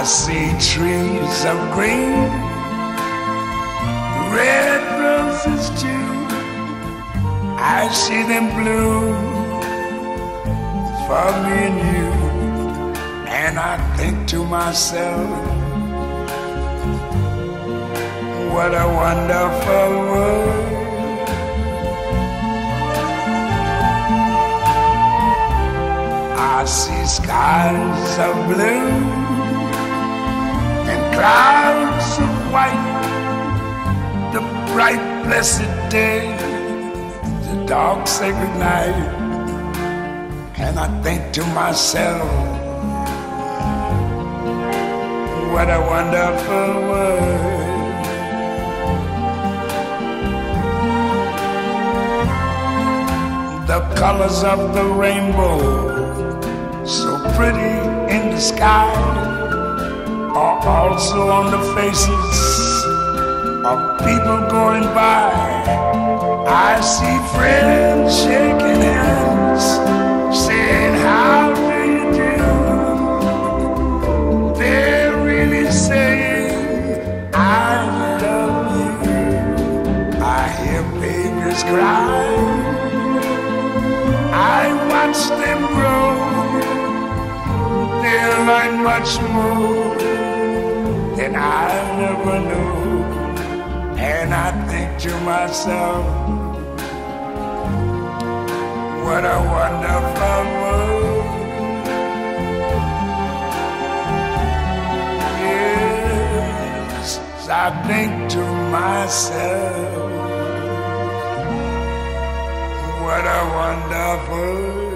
see trees of green, red roses too. I see them bloom for me and you. And I think to myself, what a wonderful world. I see skies of blue and clouds of white, the bright blessed day, the dark sacred night. And I think to myself, what a wonderful world. The colors of the rainbow, so pretty in the sky, are also on the faces of people going by. I see friends shaking hands, saying, how do you do? They're really saying, I love you. I hear babies cry, I watch them grow. They'll learn much more than I never knew. And I think to myself, what a wonderful world. Yes, I think to myself, what a wonderful world.